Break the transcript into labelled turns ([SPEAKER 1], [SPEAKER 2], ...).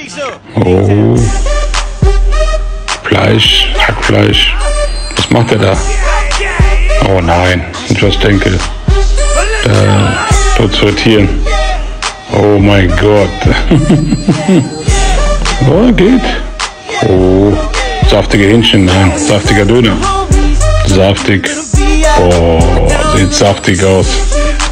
[SPEAKER 1] Oh. Fleisch, Hackfleisch. Was macht er da? Oh nein, ich was denke. Dort sortieren. Oh mein Gott. Oh, geht. Oh, saftige Hähnchen, nein, saftiger Döner. Saftig. Oh, sieht saftig aus.